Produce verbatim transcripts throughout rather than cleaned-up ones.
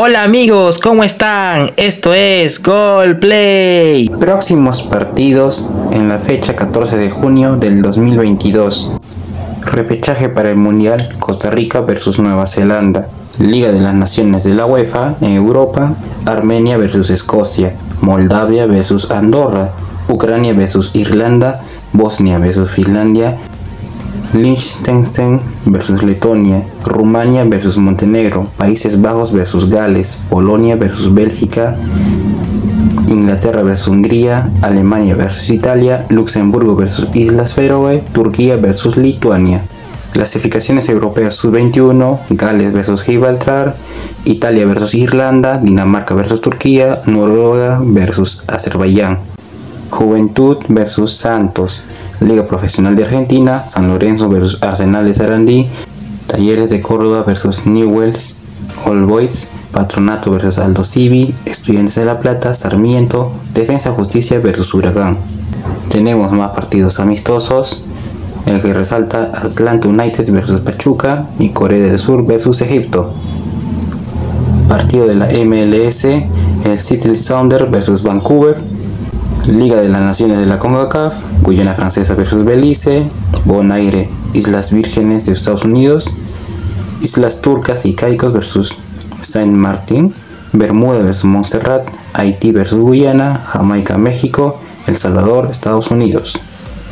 Hola amigos, ¿cómo están? Esto es Gol Play. Próximos partidos en la fecha catorce de junio del dos mil veintidós. Repechaje para el Mundial, Costa Rica versus Nueva Zelanda. Liga de las Naciones de la UEFA en Europa, Armenia versus Escocia, Moldavia versus Andorra, Ucrania versus Irlanda, Bosnia versus Finlandia, Liechtenstein versus Letonia, Rumania versus Montenegro, Países Bajos versus Gales, Polonia versus Bélgica, Inglaterra versus Hungría, Alemania versus Italia, Luxemburgo versus Islas Feroe, Turquía versus Lituania. Clasificaciones europeas sub veintiuno, Gales versus Gibraltar, Italia versus Irlanda, Dinamarca versus Turquía, Noruega versus Azerbaiyán. Juventud versus Santos, Liga Profesional de Argentina, San Lorenzo versus Arsenal de Sarandí, Talleres de Córdoba versus Newell's Old Boys, Patronato versus Aldo Civi, Estudiantes de La Plata, Sarmiento, Defensa Justicia versus Huracán. Tenemos más partidos amistosos, el que resalta Atlanta United versus Pachuca y Corea del Sur versus Egipto. Partido de la M L S, el Seattle Sounders versus Vancouver. Liga de las Naciones de la CONCACAF, Guyana Francesa versus Belice, Bonaire, Islas Vírgenes de Estados Unidos, Islas Turcas y Caicos versus Saint Martin, Bermuda versus Montserrat, Haití versus Guyana, Jamaica, México, El Salvador, Estados Unidos.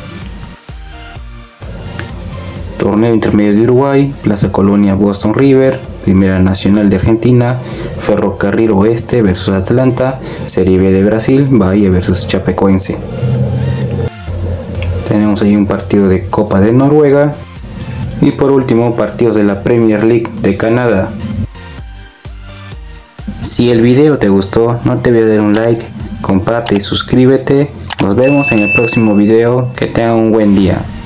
Torneo Intermedio de Uruguay, Plaza Colonia Boston River, Primera Nacional de Argentina, Ferrocarril Oeste versus Atlanta, Serie B de Brasil, Bahía versus Chapecoense. Tenemos ahí un partido de Copa de Noruega y por último partidos de la Premier League de Canadá. Si el video te gustó, no te olvides de dar un like, comparte y suscríbete. Nos vemos en el próximo video. Que tengan un buen día.